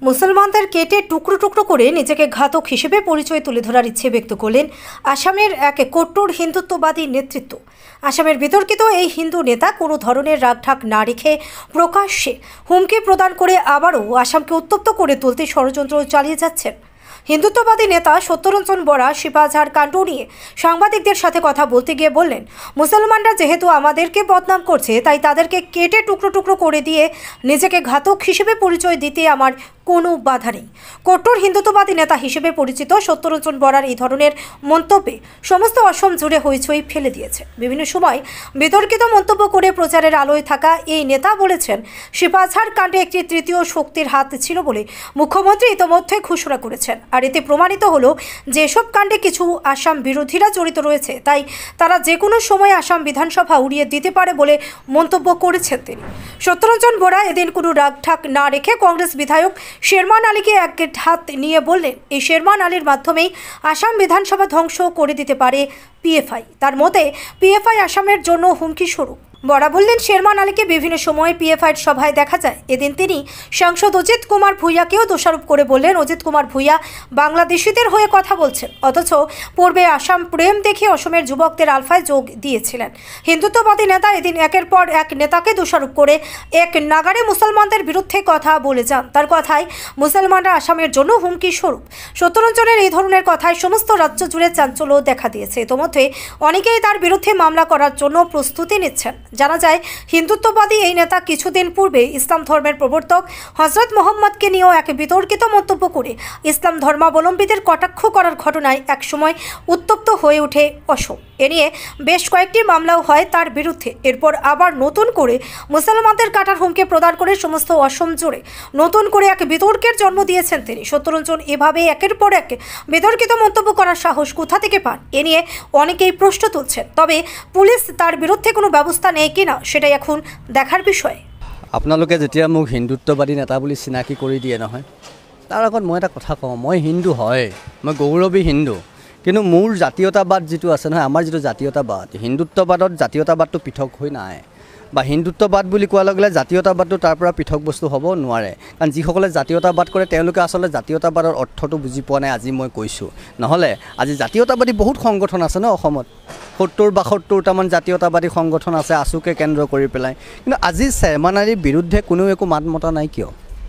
মুসলমানদের কেটে টুকরো টুকরো করে নিজেকে ঘাতক হিসেবে পরিচয় তুলে ধরার ইচ্ছে ব্যক্ত করলেন আসামের এক কট্টর হিন্দুত্ববাদী নেতৃত্ব। আসামের বিতর্কিত এই হিন্দু নেতা কোনো ধরনের রাগঢাক না রেখে প্রকাশ্যে হুমকি প্রদান করে আবারও আসামকে উত্তপ্ত করে তুলতে ষড়যন্ত্র চালিয়ে যাচ্ছেন। হিন্দুত্ববাদী নেতা সত্যরঞ্জন বরা শিপাঝাড় কাণ্ড নিয়ে সাংবাদিকদের সাথে কথা বলতে গিয়ে বললেন, মুসলমানরা যেহেতু আমাদেরকে বদনাম করছে তাই তাদেরকে কেটে টুকরো টুকরো করে দিয়ে নিজেকে ঘাতক হিসেবে পরিচয় দিতে আমার কোনো বাধা নেই। কট্টর হিন্দুত্ববাদী নেতা হিসেবে পরিচিত সত্যরঞ্জন বরার এই ধরনের মন্তব্যে সমস্ত অসম জুড়ে হইচই ফেলে দিয়েছে। বিভিন্ন সময় বিতর্কিত মন্তব্য করে প্রচারের আলোয় থাকা এই নেতা বলেছেন, শিপাঝাড় কাণ্ডে একটি তৃতীয় শক্তির হাত ছিল বলে মুখ্যমন্ত্রী ইতোমধ্যে ঘোষণা করেছেন। আর এতে প্রমাণিত হলো যে এসব কাণ্ডে কিছু আসাম বিরোধীরা জড়িত রয়েছে, তাই তারা যে কোনো সময় আসাম বিধানসভা উড়িয়ে দিতে পারে বলে মন্তব্য করেছেন তিনি। সত্যরঞ্জন বরা এদিন কোনো রাগঢাক না রেখে কংগ্রেস বিধায়ক শেরমান আলীকে এক হাত নিয়ে বললেন, এই শেরমান আলীর মাধ্যমেই আসাম বিধানসভা ধ্বংস করে দিতে পারে পিএফআই। তার মতে পিএফআই আসামের জন্য হুমকি স্বরূপ। বরা বললেন, শেরমান আলীকে বিভিন্ন সময় পিএফআইয়ের সভায় দেখা যায়। এদিন তিনি সাংসদ অজিত কুমার ভূঁইয়াকেও দোষারোপ করে বললেন, অজিত কুমার ভূঁইয়া বাংলাদেশিদের হয়ে কথা বলছেন, অথচ পূর্বে আসাম প্রেম দেখে অসমের যুবকদের আলফায় যোগ দিয়েছিলেন। হিন্দুত্ববাদী নেতা এদিন একের পর এক নেতাকে দোষারোপ করে এক নাগারে মুসলমানদের বিরুদ্ধে কথা বলে যান। তার কথায় মুসলমানরা আসামের জন্য হুমকি স্বরূপ। সত্যরঞ্জনের এই ধরনের কথায় সমস্ত রাজ্য জুড়ে চাঞ্চল্য দেখা দিয়েছে। ইতোমধ্যে অনেকেই তার বিরুদ্ধে মামলা করার জন্য প্রস্তুতি নিচ্ছেন। জানা যায়, হিন্দুত্ববাদী এই নেতা কিছুদিন পূর্বে ইসলাম ধর্মের প্রবর্তক হজরত মোহাম্মদকে নিয়েও এক বিতর্কিত মন্তব্য করে ইসলাম ধর্মাবলম্বীদের কটাক্ষ করার ঘটনায় একসময় উত্তপ্ত হয়ে ওঠে অসম। এ নিয়ে বেশ কয়েকটি মামলাও হয় তার বিরুদ্ধে। এরপর আবার নতুন করে মুসলমানদের কাটার হুমকি প্রদান করে সমস্ত অসম জুড়ে নতুন করে এক বিতর্কের জন্ম দিয়েছেন তিনি। সত্যরঞ্জন এভাবে একের পর এক বিতর্কিত মন্তব্য করার সাহস কোথা থেকে পান, এ নিয়ে অনেকেই প্রশ্ন তুলছেন। তবে পুলিশ তার বিরুদ্ধে কোনো ব্যবস্থা নেই কিনা সেটাই এখন দেখার বিষয়। আপোনালোকে যেতিয়া মোক হিন্দুত্ববাদী নেতা বুলি চিনাকি কৰি দিয়ে নহয়, তাৰ আগত মই এটা কথা কওঁ, মই হিন্দু হয়, মই গৌৰৱী হিন্দু, কিন্তু মোৰ জাতীয়তাবাদ যিটো আছে নহয়, আমাৰ যিটো জাতীয়তাবাদ, হিন্দুত্ববাদত জাতীয়তাবাদটো পৃথক হৈ নাই, বা হিন্দুত্ববাদ বুলি কোৱাৰ লগে লগে জাতীয়তাবাদটো তাৰ পৰা পৃথক বস্তু হ'ব নোৱাৰে। কাৰণ যিসকলে জাতীয়তাবাদ কৰে তেওঁলোকে আচলতে জাতীয়তাবাদৰ অৰ্থটো বুজি পোৱা নাই, আজি মই কৈছোঁ। নহ'লে আজি জাতীয়তাবাদী বহুত সংগঠন আছে ন অসমত, ৭০-৭২টামান জাতীয়তাবাদী সংগঠন আছে আছুকে কেন্দ্ৰ কৰি পেলাই, কিন্তু আজি শেৰমান আলীৰ বিৰুদ্ধে কোনো একো মাত মতা নাই কিয়?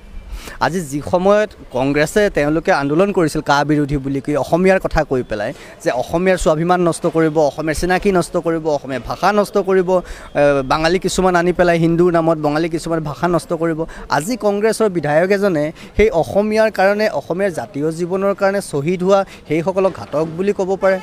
আজি যি সময়ত কংগ্ৰেছে তেওঁলোকে আন্দোলন কৰিছিল কা বিৰোধী বুলি কৈ অসমীয়াৰ কথা কৈ পেলাই, যে অসমীয়াৰ স্বাভিমান নষ্ট কৰিব, অসমীয়াৰ চিনাকি নষ্ট কৰিব, অসমীয়া ভাষা নষ্ট কৰিব, বাঙালী কিছুমান আনি পেলাই হিন্দুৰ নামত বঙালী কিছুমান ভাষা নষ্ট কৰিব। আজি কংগ্ৰেছৰ বিধায়ক এজনে সেই অসমীয়াৰ কাৰণে, অসমীয়াৰ জাতীয় জীৱনৰ কাৰণে শ্বহীদ হোৱা সেইসকলক ঘাতক বুলি ক'ব পাৰে?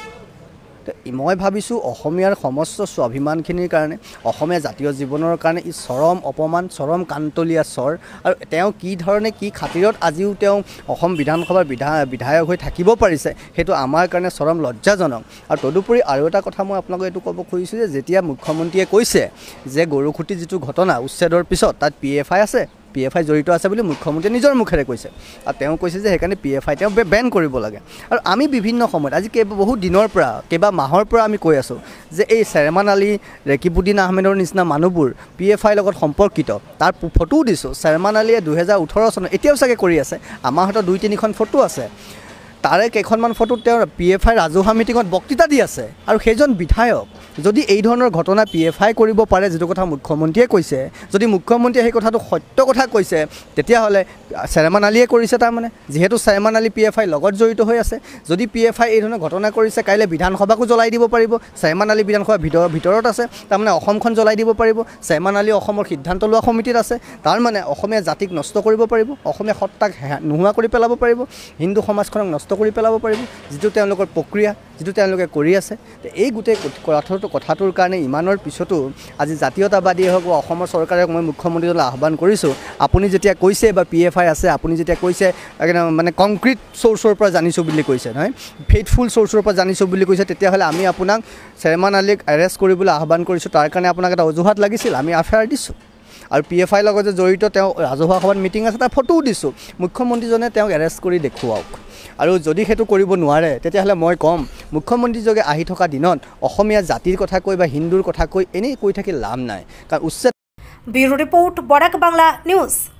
মই ভাবিছোঁ অসমীয়াৰ সমস্ত স্বাভিমানখিনিৰ কাৰণে, অসমীয়া জাতীয় জীৱনৰ কাৰণে ই চৰম অপমান, চৰম কান্তলীয়া স্বৰ। আৰু তেওঁ কি ধৰণে কি খাতিৰত আজিও তেওঁ অসম বিধানসভাৰ বিধায়ক হৈ থাকিব পাৰিছে, সেইটো আমাৰ কাৰণে চৰম লজ্জাজনক। আৰু তদুপৰি আৰু এটা কথা মই আপোনালোকক এইটো ক'ব খুজিছোঁ যে যেতিয়া মুখ্যমন্ত্ৰীয়ে কৈছে যে গৰুখুটি যিটো ঘটনা উচ্ছেদৰ পিছত তাত পিএফআই আছে, পিএফআই জড়িত আছে বুলি মুখ্যমন্ত্ৰীয়ে নিজৰ মুখেৰে কৈছে, আৰু তেওঁ কৈছে যে সেইকাৰণে পিএফআই তেওঁ বেন কৰিব লাগে। আৰু আমি বিভিন্ন সময়ত আজি বহু দিনৰ পৰা, কেইবা মাহৰ পৰা আমি কৈ আছোঁ যে এই শেৰমান আলী, ৰেকিবুদ্দিন আহমেদৰ নিচিনা মানুহবোৰ পিএফআইৰ লগত সম্পৰ্কিত। তাৰ ফটোও দিছোঁ, শেৰমান আলীয়ে 2018 চনত এতিয়াও চাগে কৰি আছে, আমাৰ হাতত 2-3খন ফটো আছে, তাৰে কেইখনমান ফটোত তেওঁ পিএফআই ৰাজহুৱা মিটিঙত বক্তৃতা দি আছে। আৰু সেইজন বিধায়ক যদি এই ধৰণৰ ঘটনা পিএফআই কৰিব পাৰে, যিটো কথা মুখ্যমন্ত্ৰীয়ে কৈছে, যদি মুখ্যমন্ত্ৰীয়ে সেই কথাটো সত্য কথা কৈছে, তেতিয়াহ'লে শেৰমান আলীয়ে কৰিছে। তাৰমানে যিহেতু শেৰমান আলী পিএফআই লগত জড়িত হৈ আছে, যদি পিএফআই এই ধৰণৰ ঘটনা কৰিছে, কাইলৈ বিধানসভাকো জ্বলাই দিব পাৰিব। শেৰমান আলী বিধানসভাৰ ভিতৰত আছে, তাৰমানে অসমখন জ্বলাই দিব পাৰিব। শেৰমান আলী অসমৰ সিদ্ধান্ত লোৱা সমিতিত আছে, তাৰমানে অসমীয়া জাতিক নষ্ট কৰিব পাৰিব, অসমীয়া সত্তাক নোহোৱা কৰি পেলাব পাৰিব, হিন্দু সমাজখনক নষ্ট কৰি পেলাব পাৰিব, যিটো তেওঁলোকৰ প্ৰক্ৰিয়া, যিটো তেওঁলোকে কৰি আছে। এই গোটেই কথাটোৰ কাৰণে ইমানৰ পিছতো আজি জাতীয়তাবাদীয়ে হওক বা অসমৰ চৰকাৰে হওক, মই মুখ্যমন্ত্ৰীলৈ আহ্বান কৰিছোঁ, আপুনি যেতিয়া কৈছে বা পিএফআই আছে, আপুনি যেতিয়া কৈছে মানে কংক্ৰিট চ'ৰ্চৰ পৰা জানিছোঁ বুলি কৈছে, নহয় ফেইথফুল চ'ৰ্চৰ পৰা জানিছোঁ বুলি কৈছে, তেতিয়াহ'লে আমি আপোনাক শেৰমান আলীক এৰেষ্ট কৰিবলৈ আহ্বান কৰিছোঁ। তাৰ কাৰণে আপোনাক এটা অজুহাত লাগিছিল, আমি এফআইআৰ দিছোঁ। আৰু পিএফআইৰ লগত যে জড়িত তেওঁ ৰাজহুৱা সভাত মিটিং আছে, তাৰ ফটোও দিছোঁ। মুখ্যমন্ত্ৰীজনে তেওঁক এৰেষ্ট কৰি দেখুৱাওক। আৰু যদি সেইটো কৰিব নোৱাৰে, তেতিয়াহ'লে মই ক'ম, মুখ্যমন্ত্ৰীযোগে আহি থকা দিনত অসমীয়া জাতিৰ কথা কৈ বা হিন্দুৰ কথা কৈ এনেই কৈ থাকি লাভ নাই। কাৰণ উচ্ছেদ। Bureau report, Barak Bangla news.